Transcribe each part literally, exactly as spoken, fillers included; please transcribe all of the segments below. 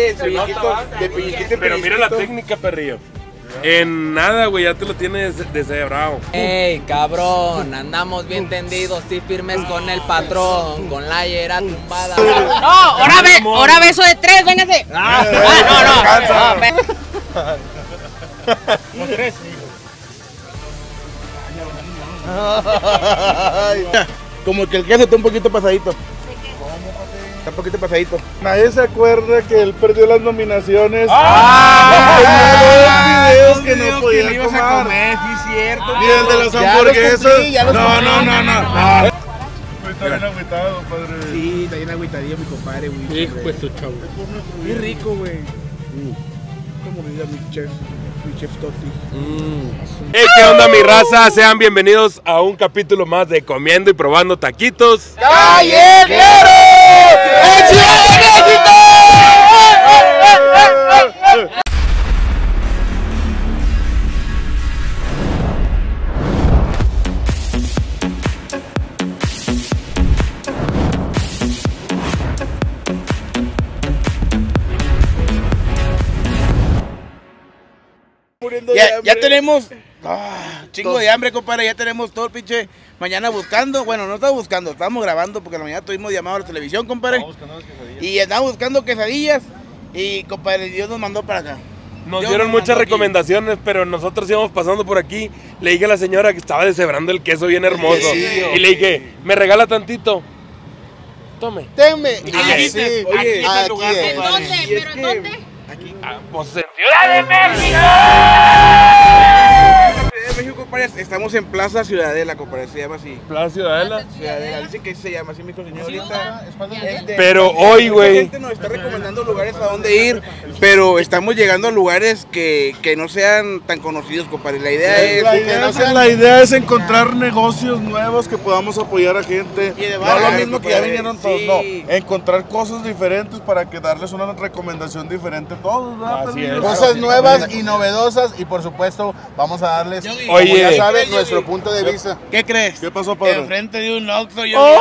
de pellizquito, de pellizquito. Pero mira la técnica, perrillo. En nada, güey, ya te lo tienes deshebrado. Ey, cabrón, andamos bien tendidos y firmes con el patrón, con la hiera tumbada. No, ahora ve, ahora beso de tres, véngase. Ah, ah, no, no. Los tres. Como que el queso está un poquito pasadito. Está un poquito pasadito. Nadie se acuerda que él perdió las nominaciones. ¡Ah! Tenía dos videos que Videos no podía le ibas a comer, sí, cierto. Ni el de las Ya los hamburguesas. cumplí, ya los No, cumplí. no, no, no. no. Está bien agüitado, padre. Sí, está bien agüitadillo mi compadre, güey. Hijo de su chavo. Muy rico, güey. Como diría mi chef, mi chef Toti. Hey, ¿qué onda, mi raza? Sean bienvenidos a un capítulo más de Comiendo y Probando Taquitos. ¡Callejero! ¡En Ciudad de México! Ya, ya tenemos ah, chingo de hambre, compadre. Ya tenemos todo el pinche mañana buscando. Bueno, no estamos buscando, estamos grabando porque en la mañana tuvimos llamado a la televisión, compadre. Y andamos buscando quesadillas. Y, compadre, Dios nos mandó para acá. Nos Dios dieron nos muchas mandó aquí. recomendaciones, pero nosotros íbamos pasando por aquí. Le dije a la señora que estaba deshebrando el queso bien hermoso. Sí, y le dije, ¿me regala tantito? Tome. Teme. Y Ah, aquí, sí, aquí oye, es el lugar, es. ¿En dónde? Y es ¿Pero en que- dónde? Ah, pues en Ciudad de México. En México, compadre, estamos en Plaza Ciudadela, compadre, se llama así. Plaza Ciudadela. Ciudadela, dice que se llama así, mi hijo señor ahorita. Este, Pero hoy, mucha güey. gente nos está recomendando lugares a dónde ir, pero estamos llegando a lugares que, que no sean tan conocidos, compadre. La idea es La que idea, no es, sean la idea es encontrar negocios nuevos que podamos apoyar a gente. Y de No barrio, lo mismo que ya compadre, vinieron todos, sí. no. Encontrar cosas diferentes para que darles una recomendación diferente a todos, ¿verdad? Así Perrillo? es. Cosas nuevas y novedosas y por supuesto vamos a darles, como Oye. ya saben, nuestro punto de vista. ¿Qué crees? ¿Qué pasó, padre? Enfrente de un Oxxo yo... ¡Ay!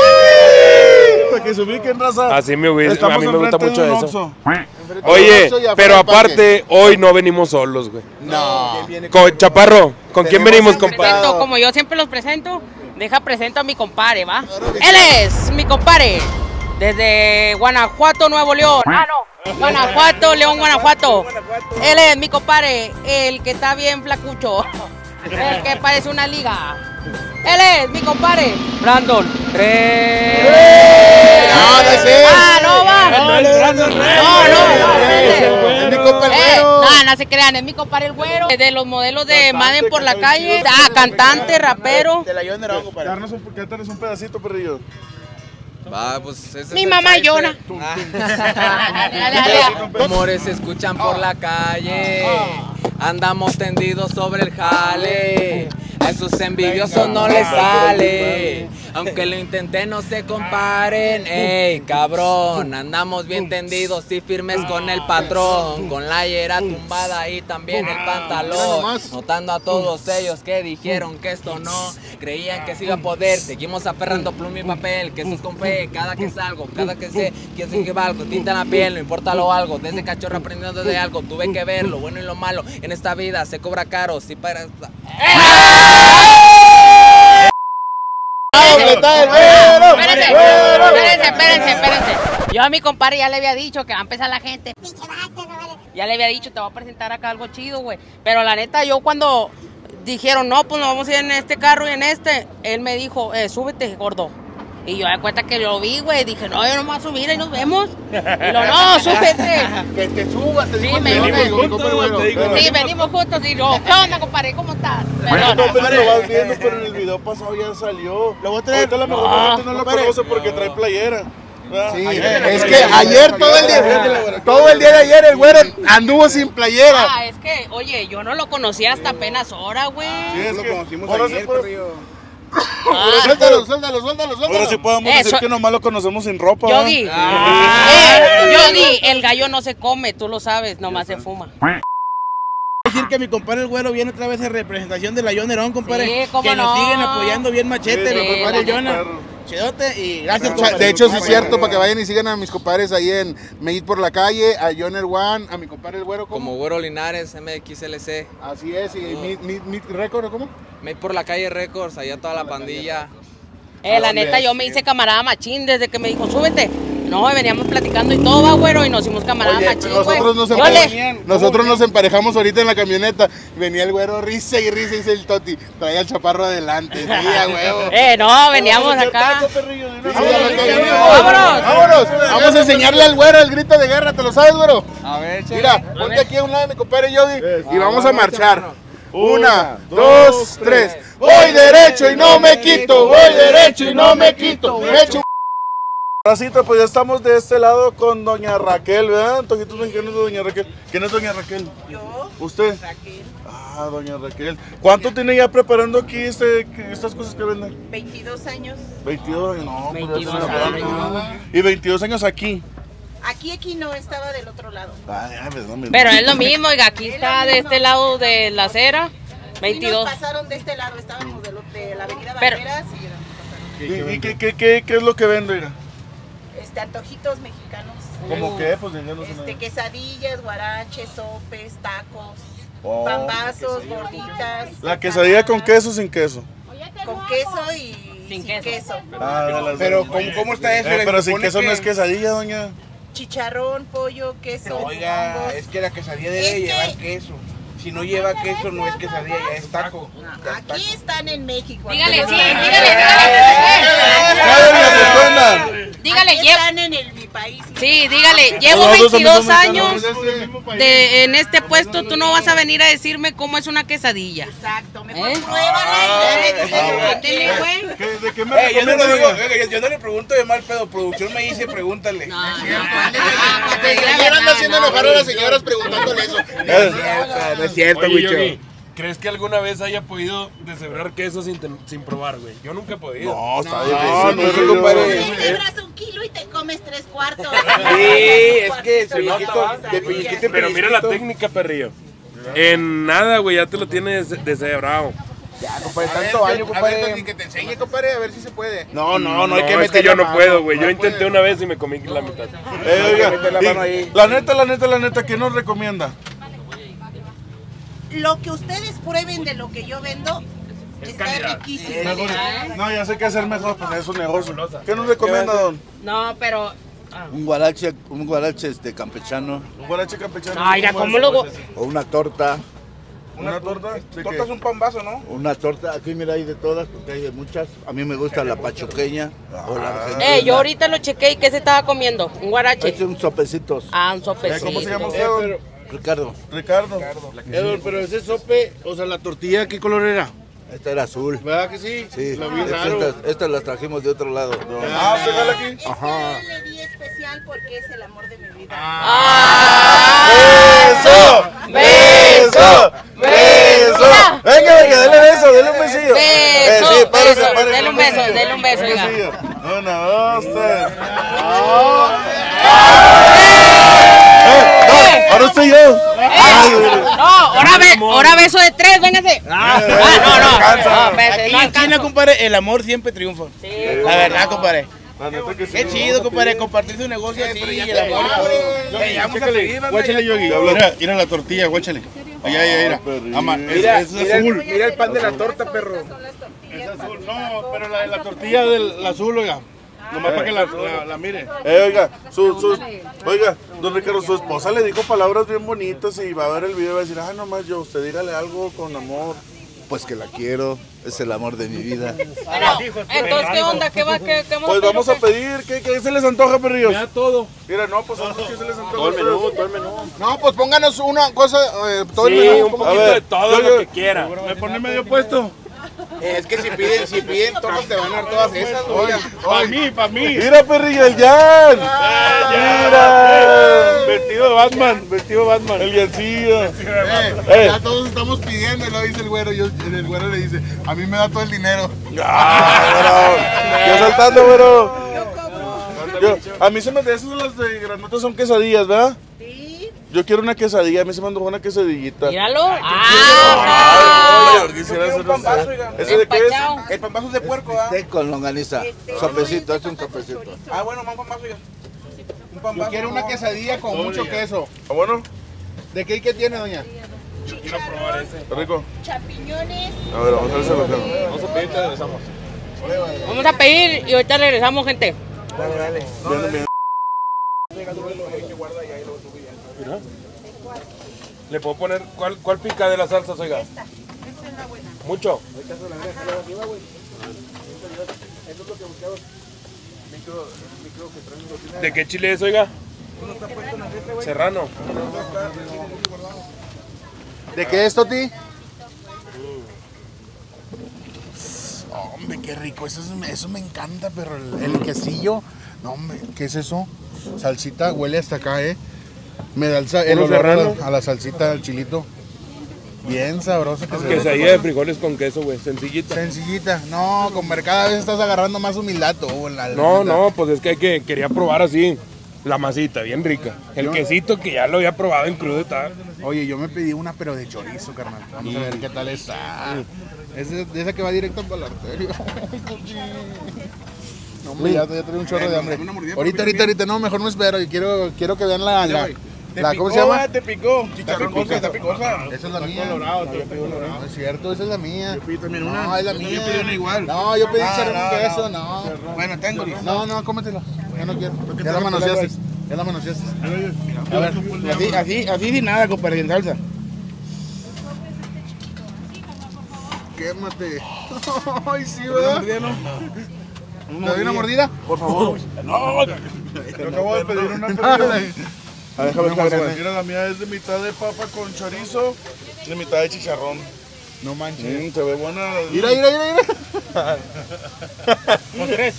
Para que se ubiquen, raza. Así me hubiera- Estamos a mí me gusta enfrente de mucho un eso. Oxxo. Oye, Oxxo y afuera pero del parque. aparte, hoy no venimos solos, güey. No. Con Chaparro, ¿con quién Tenemos venimos, un compadre? Presento, como yo siempre los presento, deja presento a mi compadre, ¿va? Él es mi compadre, desde Guanajuato, Nuevo León. Ah, no, Guanajuato, León, Guanajuato. Él es mi compadre, el que está bien flacucho, el que parece una liga. Él es mi compadre, Brandon. Tres. No, no es él. Ah, no va. No, no, no, no, No, no, Es mi compa el Eh, güero. no, no se crean, es mi compadre el güero. De los modelos de Madden por la calle. Ah, cantante, rapero. De la John Nerón, compadre. Darnos un, cántanos un pedacito, perrillo. Va, pues ese es Mi el mamá cipher. llora. Dale, dale, dale. Rumores se escuchan por la calle, andamos tendidos sobre el jale, a esos envidiosos no les sale, aunque lo intenté no se comparen. Ey, cabrón, andamos bien tendidos y firmes con el patrón, con la hiera tumbada y también el pantalón, notando a todos ellos que dijeron que esto no, creían que se iba a poder, seguimos aferrando pluma y papel, que eso es con fe, cada que salgo, cada que sé, quién sé que valgo, tinta en la piel, no importa lo algo, desde cachorro aprendiendo de algo, tuve que ver lo bueno y lo malo, en esta vida se cobra caro, si para... Espérense, espérense, espérense, espérense. Yo a mi compadre ya le había dicho que va a empezar la gente. Ya le había dicho, te voy a presentar acá algo chido, güey. Pero la neta, yo cuando dijeron, no, pues nos vamos a ir en este carro y en este, él me dijo, eh, súbete, gordo. Y yo de cuenta que lo vi, güey, dije, no, yo no me voy a subir y nos vemos. Y lo, no, súbete. Que te subas, te Sí, digo, me te dijo, digo, juntos, mi compa el güey, güero. te digo. Pero- Sí, venimos juntos y yo, ¿qué onda, compadre? ¿Cómo estás? Perdón. No, pero lo vas viendo, pero en el video pasado ya salió. Lo voy a traer. Ahorita la mejor No, gente no lo compadre. conoce porque trae playera. ¿verdad? Sí, Ayer- es que ayer todo el día, todo el día de ayer el güero anduvo sin playera. Ah, es que, oye, yo no lo conocía hasta apenas ahora, güey. Sí, es Lo que conocimos ahora ayer, sí puedo- perrillo. Ah, Suéltalo, suéltalo, suéltalo, suéltalo. Ahora sí podemos Eso- decir que nomás lo conocemos sin ropa. Yogi, ¿verdad? eh, Yogi, el gallo no se come, tú lo sabes, nomás se fuma. Decir que mi compadre el güero viene otra vez en representación de la John Nerón, compadre. Sí, cómo que nos no. siguen apoyando bien machete, Sí, mi sí, compadre la Jonah. perro. Chidote y gracias, O sea, compadre. de hecho, sí es cierto, para que vayan y sigan a mis compadres ahí en Made por la calle, a Joner One, a mi compadre el güero, ¿cómo? Como Güero Linares, M X L C. Así es, y mi, mi, mi récord, ¿cómo? Made por la calle Records, allá toda la pandilla. Eh, la Así neta, es. yo me hice camarada machín desde que me dijo, súbete. No, veníamos platicando y todo, va, güero, y nos hicimos camarada Oye, machín, güey. nosotros nos, Yo empare- le- nosotros nos emparejamos ahorita en la camioneta. Venía el güero, risa y risa, dice el Toti. Traía el chaparro adelante. Sí, a huevo. Eh, no, veníamos acá. ¡Vámonos! ¡Vámonos! Vamos a enseñarle al güero el grito de guerra, ¿te lo sabes, güero? A ver, Mira, ponte aquí a un lado de mi compadre Yogi y vamos a marchar. Una, dos, tres. Voy derecho y no me quito, voy derecho y no me quito. Me echo un... Racita, pues ya estamos de este lado con doña Raquel, ¿verdad? Antojitos mexicanos de doña Raquel. ¿Quién es doña Raquel? Yo, ¿Usted? Raquel, Ah, doña Raquel. ¿Cuánto tiene ya preparando aquí este, que- estas cosas que venden? veintidós años. veintidós años, no, pues ya veintidós es una años. banda. Y veintidós años aquí. Aquí, aquí no, estaba del otro lado. Ay, ay, pues, no me- Pero es lo mismo, oiga, aquí está de este lado de la acera, Y veintidós. nos pasaron de este lado, estábamos de, lo- de la avenida Pero- Banderas y nos pasaron. ¿Y, y qué, qué, qué, qué es lo que vende? Oiga? Este, antojitos mexicanos. ¿Cómo qué? Pues díganos Este, una- quesadillas, guaraches, sopes, tacos, Oh. pambazos, gorditas. La quesadilla con queso o sin queso. Con queso y Sin sin, queso. queso. Ah, de las Pero, dos. ¿cómo, cómo está eso? Eh, Le pero sin supone queso que- no es quesadilla, doña. Chicharrón, pollo, queso, Oiga, hongos. es que la quesadilla debe Es que- llevar queso. Si no lleva queso, no es quesadilla, ya es taco. Ya es taco. Aquí están en México. Dígale, aquí sí, están. dígale, Ya, doña, pues, ¿qué onda? dígale, Aquí llevo, están en el, mi país. sí, dígale, llevo Nosotros veintidós somos años mexicanos. de, en este puesto, tú no vas a venir a decirme cómo es una quesadilla. Exacto, mejor ¿Eh? pruébala y ya me dices lo que Ándele, quieres. güey. ¿Qué- ¿De qué me Eh, yo, no recomienda, le digo, doña? oiga, yo, yo no le pregunto de mal pedo, producción me dice, pregúntale. No, no, Que ayer anda haciendo enojar a las señoras preguntándole eso. No es cierto, no es cierto, Oye, Wicho. Yogi, ¿crees que alguna vez haya podido deshebrar queso sin, ten- sin probar, güey? Yo nunca he podido. No, está No, difícil. no, pero- compadre. Te cebras un kilo y te comes tres cuartos. Sí, es que Se pellizquito, nota. de pellizquito en Pero mira la pellizquito. técnica, perrillo. En nada, güey, ya te lo tienes des- deshebrado. Ya, compadre, tanto año, A ver, compadre. Toti, que te enseñe, compadre, a ver si se puede. No, no, no hay que es meter que yo la no mano. puedo, güey. Yo intenté una vez y me comí la mitad. Eh, oiga, Mete la y mano ahí. la neta, la neta, la neta, ¿qué nos recomienda? Lo que ustedes prueben de lo que yo vendo está riquísimo. No, ya sé qué hacer mejor, pues es un negocio. ¿Qué nos recomienda, don? no, pero... ah. Un guarache, un guarache este, campechano Un guarache campechano. Ay, mira, ¿cómo lo...? o una torta. ¿Una torta? ¿De Torta es qué? un pan vaso, ¿no? Una torta, aquí mira hay de todas, porque hay de muchas. A mí me gusta la pachuqueña o la argentina. Eh, yo ahorita lo chequé y ¿qué se estaba comiendo? Un guarache. Este un sopecitos. Ah, un Eh, ¿Cómo se llama sopecito. usted, don? Ricardo, Ricardo. Edward, pero ese sope, o sea, la tortilla, ¿qué color era? esta era azul. ¿Verdad que sí? Sí, Lo vi estas, raro. estas, estas las trajimos de otro lado. Ah, ¿se jala aquí? Este le di especial porque es el amor de mi vida. ¡Beso! ¡Beso! ¡Beso! Venga, venga, dale beso, dale un besillo. Eh, Beso, sí, párese, beso, párese, dele un besillo. beso, dele un beso, oiga. besillo. Una, dos, tres. Eh, Ahora estoy yo. No, ahora, ve, ahora beso de tres, véngase. Ah, no, no. No, beso, Aquí no en China, alcanzo. compadre, el amor siempre triunfa. Sí. La verdad, compadre. La neta que sí. Qué chido, compadre, compartir su negocio así y el amor y todo. Te llegamos a pedir, banda, Guáchale, ya- Yogi. Mira, mira la tortilla, guáchale. Allá, allá, mira. Ama, es, Mira, es mira, el, azul. mira el pan de la torta, perro. Son las tortillas. Es azul. No, pero la, la tortilla del azul, oiga. Nomás para que la, la, la mire. Eh, oiga, su, su, oiga, don Ricardo, su esposa le dijo palabras bien bonitas y va a ver el video y va a decir, ah, nomás yo, usted dígale algo con amor. Pues que la quiero, es el amor de mi vida. Pero, entonces, ¿qué onda? ¿Qué va? ¿Qué, qué Pues vamos a pedir, ¿qué, qué se les antoja, perrillos? Ya todo. Mira, no, pues a nosotros qué se les antoja. Todo el menú, todo el menú. No, pues pónganos una cosa, eh, todo el Sí, menú. un poquito A ver, de todo yo- lo yo- que quiera. ¿Me pone medio puesto? Es que si piden, si piden tortas te van a dar todas esas, oiga. Para mí, para mí. Mira, perrillo, el Jan. Mira. Vestido de Batman, vestido de Batman. El Jancillo. Eh, Eh. Ya todos estamos pidiendo, lo dice el güero. Yo, el güero le dice, a mí me da todo el dinero. Ah, bueno. Yo saltando, pero. Yo, a mí se me de esas las de granotas son quesadillas, ¿verdad? Sí. Yo quiero una quesadilla, a mí se me antojó una quesadillita. Míralo. ¡Ah! Oye, quisiera hacer un pambazo, ese. oiga. ¿Ese de qué es? Empachado. El pambazo es de puerco, ¿ah? Té con longaniza. Sopecito, es un sopecito. Ah, bueno, más pambazo, oiga. Un Yo pambazo. quiero una quesadilla con mucho queso. ¿Ah, bueno? ¿De qué, qué tiene, doña? Quiero probar ese. ¿Está rico? Champiñones. A ver, vamos a ver si lo tengo. Vamos a pedir y te regresamos. Vamos a pedir y ahorita regresamos, gente. Dale, dale. Viene bien. Mira. ¿Le puedo poner cuál, cuál pica de las salsas, oiga? Esta, esta es la buena. ¿Mucho? ¿De qué chile es, oiga? Serrano. ¿De qué es, Toti? Hombre, qué rico. Eso, es- eso me encanta, pero el, el quesillo. No, hombre, ¿qué es eso? Salsita, huele hasta acá, ¿eh? Me da el, sa- el ¿Puro olor a serrano? la, a la salsita, al chilito. Bien sabroso que se ve. Quesadilla de frijoles con queso, güey. Sencillita. Sencillita. No, con cada vez estás agarrando más humildad tú. La, la No, neta. no, pues es que, hay que quería probar así la masita, bien rica. El quesito que ya lo había probado en crudo y tal. Oye, yo me pedí una, pero de chorizo, carnal. Vamos a ver qué tal está. Es de, de esa que va directo para la arteria. No, hombre, ya, ya traigo un chorro de hambre. Una mordida Ahorita, por ahorita, ahorita, no, mejor me espero. Y quiero, quiero que vean la, la, Te la- picó, ¿cómo se llama? ah, Te picó. Chicharrón picosa. picosa, está picosa. Esa es la mía. No, es cierto, esa es la mía. Yo pedí también una. No, es la Yo mía. pedí una igual. No, yo pedí Ah, chicharrón no, con no. queso, no. Bueno, tengo. No, no, cómetela. Ya no quiero. qué Ya la te manoseaste. recuerdas? Ya la manoseaste. A ver, así, así, así sin nada, compadre, sin salsa. Quémate. Ay, sí, ¿Una ¿verdad? mordida, no? ¿Te doy una mordida? Por favor. No, Yo acabo de pedir una Dale. pedida. a ver, déjame ver. Mira, la mía es de mitad de papa con chorizo y de mitad de chicharrón. No manches. Mm, se ve buena. Mira, mira, mira, mira. Con tres.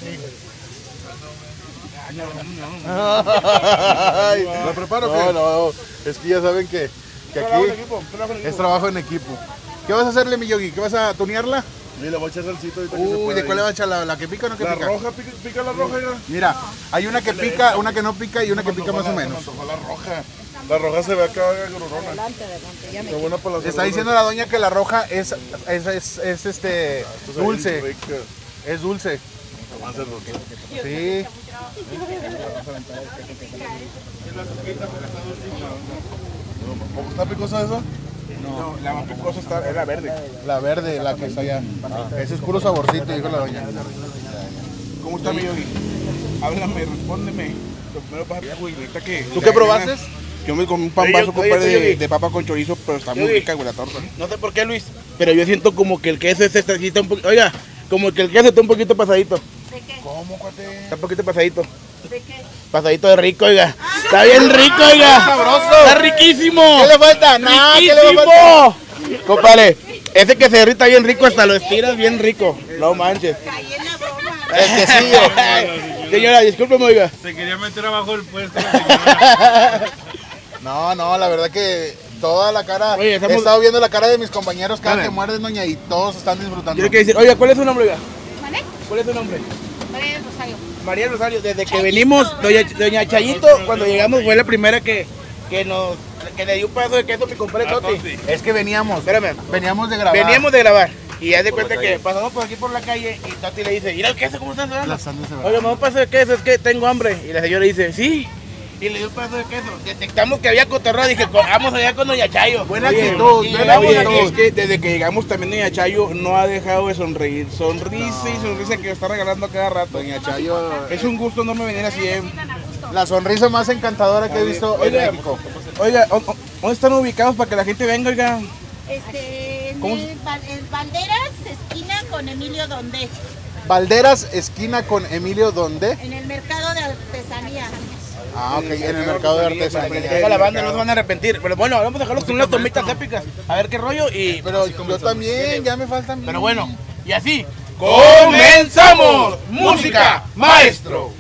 Ay, ¿La preparo o no, qué? no, es que ya saben que, que Trabajo en aquí equipo, trabajo en es equipo. trabajo en equipo. ¿Qué vas a hacerle, mi Yogi? ¿Qué vas a tunearla? Mira, le voy a echar salsito ahorita que se Uy, pueda ¿de cuál le ahí. vas a echar? ¿La, la que pica o no que La pica? roja, pica, pica la roja, ya. Mira, hay una que pica, una que no pica y una que pica más o menos. La roja. La roja se ve acá grurona. Está buena para las Está diciendo la doña que la roja es, es, es, es, este dulce, es dulce. Sí. ¿Cómo está picosa eso? No, la más picosa está, es la verde. La verde, la que está allá. Ese es puro saborcito, dijo la doña. ¿Cómo está mi Yogi? Háblame, respóndeme. Lo primero pasa, güey, ahorita que... ¿Tú qué probaste? Yo me comí un pan vaso, Oye, compadre, oye, de, oye. de papa con chorizo, pero está muy Oye. rica, güey, la torta. No sé por qué, Luis, pero yo siento como que el queso es este, aquí está un poquito... Oiga, como que el queso está un poquito pasadito. ¿De qué? ¿Cómo, cuate? Está un poquito pasadito. ¿De qué? Pasadito de rico, oiga. Está bien rico, oiga. Está sabroso. Está riquísimo. ¿Qué le falta? Nada, ¿qué le va a faltar? ¡Riquísimo! Compadre, ese que se derrita bien rico, hasta lo estiras bien rico. No manches. Caí en la broma. El quesillo. Señora, discúlpeme, oiga. Se quería meter abajo del puesto. No, no, la verdad que toda la cara. Oye, estamos- He estado viendo la cara de mis compañeros cada Dale. que muerden, doña, y todos están disfrutando. Quiero que decir, oiga, ¿cuál es su nombre, oiga? ¿Vale? ¿Cuál es su nombre? María del Rosario. María Rosario, desde que venimos, doña, doña Chayito, cuando llegamos fue la primera que, que nos que le dio un pedazo de queso a mi compadre Toti. Es que veníamos. Espérame. Veníamos de grabar. Veníamos de grabar y haz de cuenta que pasamos por aquí por la calle y Toti le dice, mira el queso, ¿cómo estás dando? Las sandes se van. Oiga, me da un pedazo de queso, es que tengo hambre. Y la señora dice, sí. Y le dio un pedazo de queso. Detectamos que había cotorreo, dije, "Co- vamos allá con doña Chayo. Buena Oye, actitud, y buena llegamos actitud. aquí, es que desde que llegamos también doña Chayo no ha dejado de sonreír. Sonrisa y sonrisa que está regalando a cada rato. Doña Chayo, Es un gusto enorme venir así. eh. la sonrisa más encantadora que he visto en Oiga, México. oiga, ¿dó- dó- ¿dónde están ubicados para que la gente venga, oiga? Este, en, ¿Cómo el, Val- en Valderas, esquina con Emilio Donde, Valderas, esquina con Emilio, ¿dónde? en el mercado de artesanía. Ah, ok, en el mercado de Para que artesanía. venga la banda, no se van a arrepentir. Pero bueno, vamos a dejarlos con unas tomitas épicas. A ver qué rollo y... Pero yo también, ya me falta a mí. Pero bueno, y así, ¡comenzamos! ¡Música, maestro!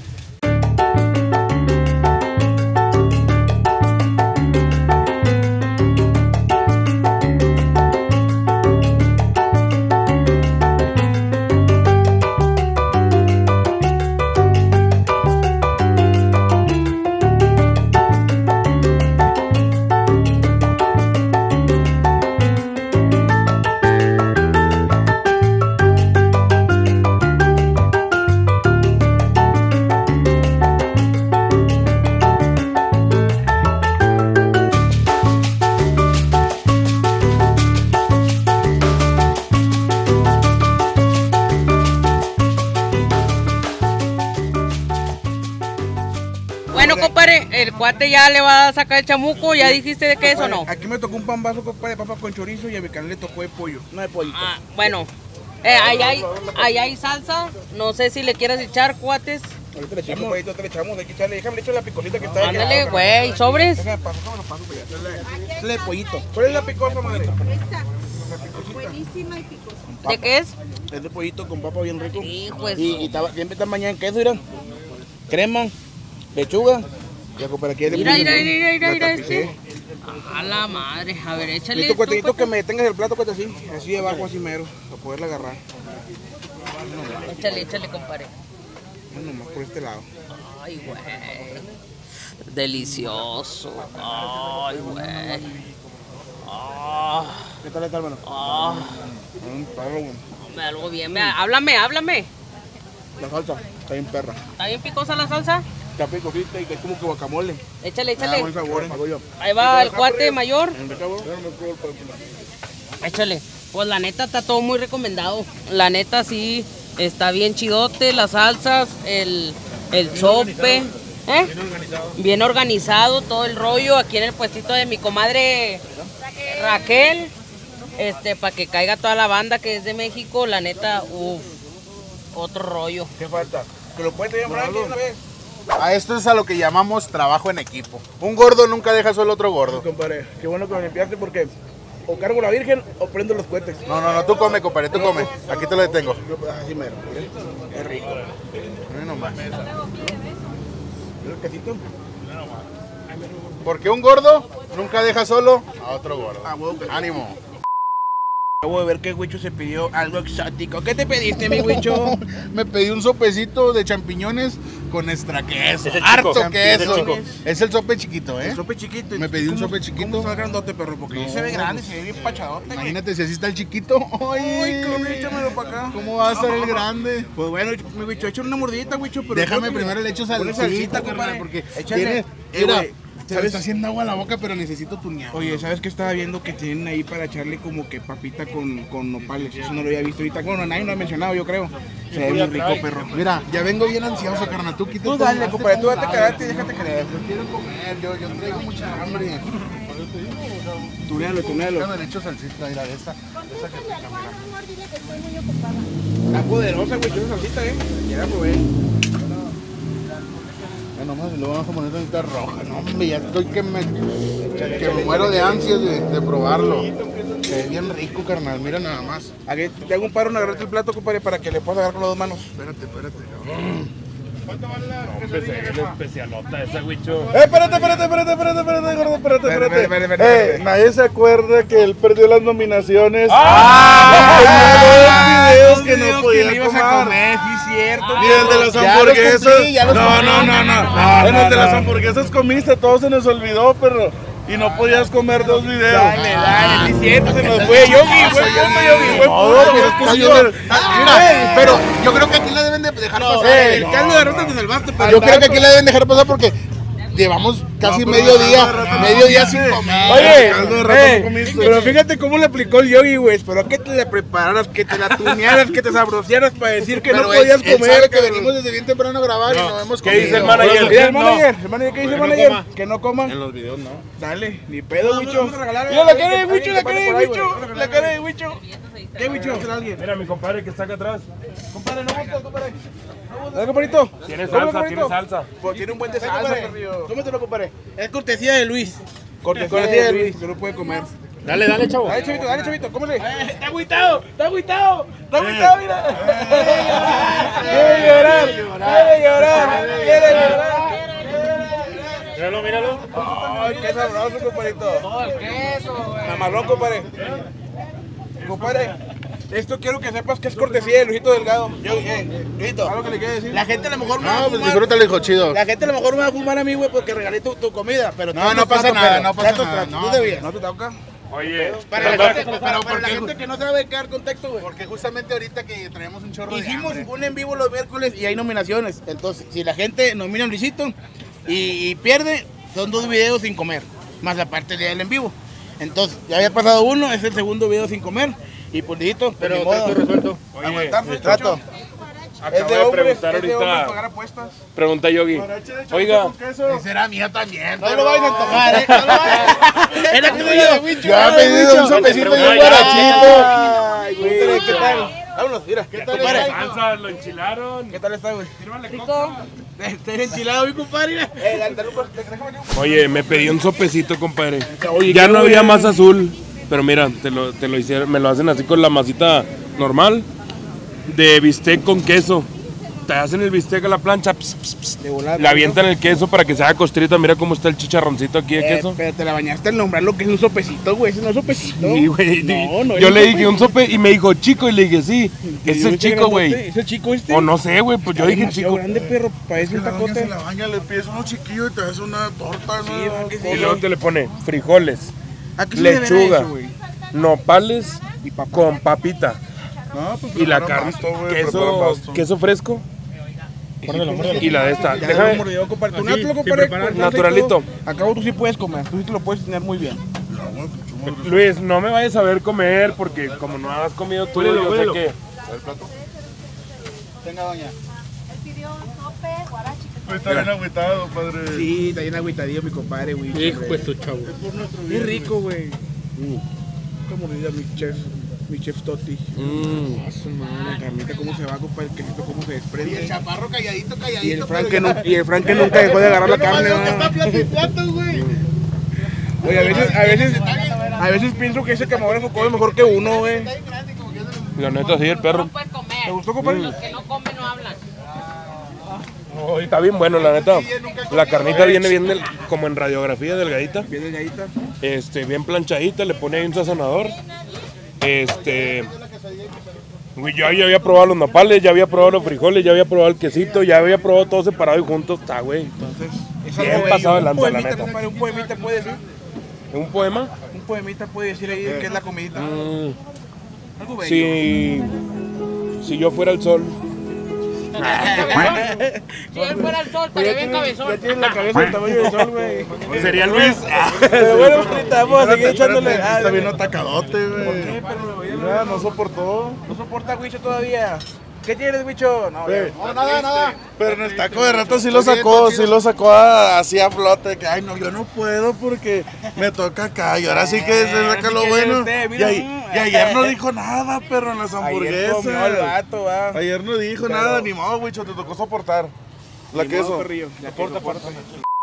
cuate, el cuate ya le va a sacar el chamuco, ¿ya dijiste de qué es o no? Aquí me tocó un pan vaso, compadre, de papa con chorizo y a mi canal le tocó de pollo, no de pollito. Ah, bueno, eh, ahí, hay, ahí hay salsa, no sé si le quieres echar, cuates. Ahorita le echamos, compadrito, ahorita le echamos, hay que echarle, déjame le echo la picolita que está ahí. Ándale, güey, sobres. Déjame paso, déjame paso, pues ya. Dale de pollito. ¿Cuál es la picosa, madre? Esta. Buenísima y picosita. ¿De qué es? Es de pollito con papa bien rico. Hijo de Y, su- y estaba- siempre está bañada en queso, mira. Crema, lechuga. Ya, compadre, aquí le Mira, puse- mira, mira, mira, la mira tapicé. este. A la madre, a ver, échale Listo, esto, cuatecito, cuate. que me detengas el plato, cuate, así. Así de abajo, así mero, para poderla agarrar. Échale, échale, compadre. No, nomás por este lado. Ay, güey. Delicioso. Ay, güey. Ah, ¿Qué tal está, hermano? ah. Un perro, güey. Me algo bien, me- háblame, háblame. La salsa, está bien perra. ¿Está bien picosa la salsa? Está picosita y que es como que guacamole. Échale, Me da buen échale. sabor, hago yo. Ahí va el cuate mayor. En el cabo, déjame probar el pollo. Échale. Pues la neta está todo muy recomendado. La neta sí está bien chidote, las salsas, el, el sope. ¿Eh? Bien organizado todo el rollo aquí en el puestito de mi comadre Raquel. Este, para que caiga toda la banda que es de México, la neta, uff, otro rollo. ¿Qué falta? Que lo puedes llamar aquí una vez. A esto es a lo que llamamos trabajo en equipo. Un gordo nunca deja solo otro gordo. Compadre, qué bueno que me limpiaste porque o cargo la virgen o prendo los cohetes. No, no, no, tú come, compadre, tú come. Aquí te lo detengo. Yo, así mero, mire. Es rico. Mira nomás. ¿El quesito? Porque un gordo nunca deja solo a otro gordo. Ah, huevo que- Ánimo. Acabo de ver que Huicho se pidió algo exótico. ¿Qué te pediste, mi Huicho? Me pedí un sopecito de champiñones con extra queso. Es el Harto chico. queso. Es el chico. Es el sope chiquito, ¿eh? El sope chiquito. Me pedí un ¿Cómo- sope chiquito. ¿Cómo está grandote, perro? Porque No, se ve grande, pues, se ve bien pachadote, güey. Imagínate si así está el chiquito. Ay, Uy, cabrón, échamelo para acá. ¿Cómo va a estar el grande? Pues bueno, mi Huicho, échale una mordidita, Huicho. Pero Déjame creo que primero le echo sal. ponle sí, salsita, carnal, compadre. porque Échale. tiene, Eh, mira, güey, se me ¿sabes? está haciendo agua la boca, pero necesito tunear. Oye, ¿sabes qué estaba viendo? Que tienen ahí para echarle como que papita con, con nopales. Eso no lo había visto ahorita. Bueno, nadie lo ha mencionado, yo creo. Se ve muy rico, perro. Mira, ya vengo bien ansioso, carnal. Tú quítate. Tú dale, compadre, tú date quedarte y déjate creer. Yo quiero comer, yo, yo traigo mucha hambre. Tunealo, tunealo. Déjame le echo salsita, mira, de esa, de esa que pica, mira. Está poderosa, güey, esa salsita, eh. Ya, pues, Ya nomás lo vamos a poner en esta roja. No, hombre, ya estoy que me, que me muero de ansias de, de probarlo. Se ve bien rico, carnal. Mira nada más. Aquí te hago un paro en agarrarte el plato, compadre, para que le puedas agarrar con las dos manos. Espérate, espérate. especialota esa, Huicho. Eh, espérate, espérate, espérate, espérate, espérate, gordo, espérate, Espérate, espérate. espérate, espérate, Eh, espérate. nadie se acuerda que él perdió las nominaciones. ¡Ah! Tenía dos videos que Videos no podía le ibas a comer. comer, sí, cierto. Y el de las Ya los hamburguesas. cumplí, ya los No, cumplí. no, no, no. No, En el de no, las no. hamburguesas comiste, todo se nos olvidó, perro. Y no podías comer dos videos. Dale, dale, sí, cierto, se nos fue. Yogi, buen punto, Yogi, buen No, punto. pues, Está pues, bien. yo- Mira, pero yo creo que aquí la deben de dejar pasar. Eh, el caldo de rata te salvaste, pero Yo creo que aquí la deben dejar pasar porque llevamos casi No, pero medio caldo día, de rata no medio día comiste. sin comer. Oye, caldo de rata eh, no comiste. pero fíjate cómo le aplicó el Yogi, güey. Esperó que te la prepararas, que te la tunearas, que te sabrosieras para decir que Pero no él- podías él comer. sabe que cabrón. venimos desde bien temprano a grabar y no hemos ¿Qué comido. dice el manager? Mira, el No. manager, el manager, ¿qué dice el Que no manager? coma. Que no coman. En los videos no. Dale, ni pedo, Wicho. vamos a regalar, Mira la eh, cara de alguien Wicho, que la pase cara de por ahí, Wicho, güey. Vamos a la regalar. cara de Wicho. ¿Qué, Wicho? alguien? Mira, mi compadre que está acá atrás. Compadre, no buscas, compadre. Dale, compadrito. Tiene Dale, salsa, compadrito. tiene salsa. Pues tiene un buen de salsa, compadre. perrillo. Cómetelo, compadre. Es cortesía de Luis. Cortesía de Luis, que no puede comer. Dale, dale, chavo. Dale, chavito, dale, chavito, cómele. Está agüitado, está agüitado, está agüitado, mira. Quiere llorar, quiere llorar, quiere llorar. Míralo, míralo. Ay, qué sabroso, compadrito. Todo el queso, güey. Mamarrón, compadre. Compadre, esto quiero que sepas que es cortesía de Luisito Delgado. Yo, eh, Luisito, ¿algo que le quiere decir? La gente a lo mejor me va a No, pues fumar. disfrútale, hijo chido. La gente a lo mejor me va a fumar a mí, güey, porque regalé tu, tu comida, pero No, trato no es pasa trato, nada, perro. no pasa Trato es nada, trato. no. Tú debías. ¿No te toca? Oye, Para la pero- gente, para, para ¿por la qué? gente que no sabe qué dar contexto, güey. Porque justamente ahorita que traemos un chorro de Hicimos hambre. un en vivo los miércoles y hay nominaciones. Entonces, si la gente nomina a Luisito y, y pierde, son dos videos sin comer, más la parte del en vivo. Entonces, ya había pasado uno, es el segundo video sin comer. Y por Luisito, pero Pero trato resuelto. Oye, aguantarse, Luis, trato. Acabo de preguntar ahorita. pagar apuestas. Pregunta Yogi. Oiga. Será mía también. No lo vais a antojar, ¿eh? No lo vais a... Era que yo. Yo he pedido un sopecito y un guarachito. Ay, güey, ¿qué tal? Vámonos, mira. ¿Qué tal compadre? está? Panza, lo enchilaron. ¿Qué tal está, güey? Rico. Está enchilado, mi compadre. Eh, dale, dale, déjame un... Oye, me pedí un sopecito, compadre. Ya no había más azul. Pero mira, te lo, te lo hicieron, me lo hacen así con la masita normal. De bistec con queso. Te hacen el bistec a la plancha, ps, ps, ps, le avientan el queso para que se haga costrita. Mira cómo está el chicharroncito aquí de Eh, queso. pero te la bañaste al nombrar lo que es un sopecito, güey. Ese no es sopecito. Sí, güey. No, no es Yo un le dije sopecito. un sope y me dijo chico y le dije sí. Es Yo el dije chico, güey. grandote, ¿es el chico este? O no sé, güey, pues yo Está dije demasiado chico. grande, perro. Parece un La doña se tacote. la baña, le pides uno chiquillo y te hace una torta, ¿no? Sí, va, que sí. Y luego te le pone frijoles, ¿A qué se le deberá lechuga, eso, güey? nopales con papita. No, pues Y la prepara carne, pasto, güey, queso, prepara pasto. queso fresco. Y la de esta. Ya Déjame, lo mordió, compadre. Tú no compadre. con Naturalito. salsa y todo. Acabo tú sí puedes comer. Tú sí te lo puedes tener muy bien. Luis, no me vayas a ver comer porque como no has comido tú, Huélelo, yo huélelo. sé que... Venga, doña. Está bien agüitado, padre. Sí, está bien agüitadillo mi compadre, güey. Hijo de su chavo. Es rico, güey. Qué mordida mi chef. Mi chef Toti. Mm. A su madre, la carnita cómo se va, compadre, el quesito cómo se desprende. Y el chaparro calladito, calladito. Y el Frank que, no, y el Frank que nunca dejó de agarrar la carne, ¿no? plato y plato, güey. Oye, a veces, a veces, a veces pienso que ese camarógrafo come mejor que uno, güey. La neta, sí, el perro. No puedes comer. ¿Te gustó, compadre? Los que no comen no hablan. Oh, está bien bueno, la neta. La carnita viene bien del- como en radiografía, delgadita. Bien delgadita. Este, bien planchadita, le pone ahí un sazonador. Este... güey, yo ya había probado los nopales, ya había probado los frijoles, ya había probado el quesito, ya había probado todo separado y juntos. Está, güey. Entonces, es Bien algo pasado de bello. lanza, Un la poemita, neta. compadre, un poemita puede decir. ¿Un poema? Un poemita puede decir ahí que es la comidita. Mm, Algo bello. si... si yo fuera el sol. Si él fuera el sol, estaría bien Ya cabezón. tienes la cabeza del tamaño del sol, güey. Sería Luis. Pero bueno, ahorita vamos a seguir echándole. Ah, Está bien atacadote, güey. ¿Por qué, perro? Mira, no soportó. No soporta Huicho todavía. ¿Qué tienes, Huicho? No, Ve. ya. No, nada, nada. Pero en el taco de rato sí lo sacó, sí lo sacó a- así a flote. Que ay, no, yo no puedo porque me toca acá. Y ahora sí que se saca lo ¿qué quiere bueno. usted? Y, Mira, ahí- mm. y ayer no dijo nada, pero en las Ayer hamburguesas. comió el vato, va. Ayer no dijo Pero- nada, ni modo, güey, te tocó soportar. La Ni queso. modo, perrillo. Ya Soporta, que no aparte.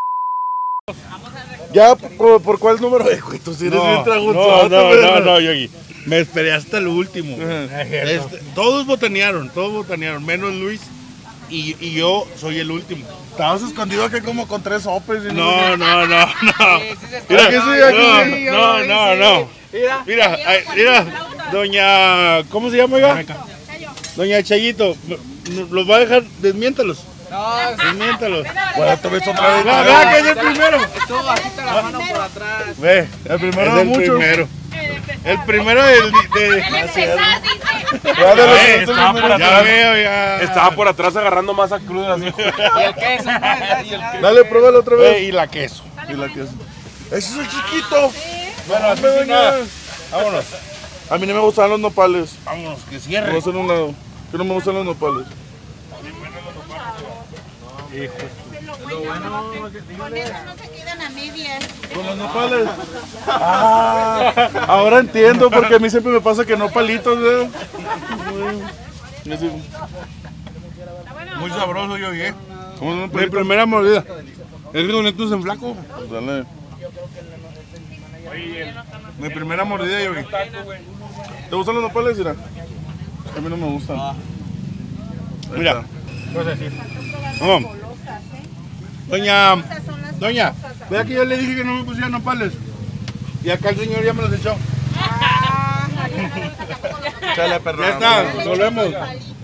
Ya, ¿por, por cuál número es, güey? Tú sí eres bien traguzote, güey. Yogi. Me esperé hasta el último. Este, todos botanearon, todos botanearon, menos Luis. Y, y yo soy el último. Estabas escondido aquí como con tres sopes. y No, no, no, no. Sí, sí se está- Mira, Aquí sí, aquí no, sí. no, no, no. Mira. Mira, ay, mira, doña, ¿cómo se llama, oiga? Doña Chayito, los va a dejar, desmiéntalos. No, Desmiéntalos. Bueno, te ves otra vez. Va, va, que es el primero. tú bajita la mano por atrás. Ve, El primero es de el muchos. primero. El primero del... De, El empezar, dice. Ya de los- Eh, estos estaba números- por ya atrás. veo, ya. Estaba por atrás agarrando masa cruda así. Y el queso, pues, y el queso. Dale, pruébalo otra Ve, vez. y la queso. Y la queso. Ese es el chiquito. Bueno, así sin nada. Vámonos. A mí no me gustan los nopales. Vámonos, que Me cierre. gustan un lado. Que no me gustan los nopales. Con eso no se quedan a medias. Con los nopales. Ah, ahora entiendo porque a mí siempre me pasa que no palitos, ¿eh? Y así, Muy sabroso, yo ¿eh? ¿cómo no Mi palitos? primera mordida. Es que con estos en flaco. Pues dale. Mi primera mordida, yo ¿Te gustan los nopales, Ira? A mí no me gustan. Mira. Vamos. Doña, doña, vea que yo le dije que no me pusiera nopales. Y acá el señor ya me los echó. Chale, perro. Ya está, volvemos.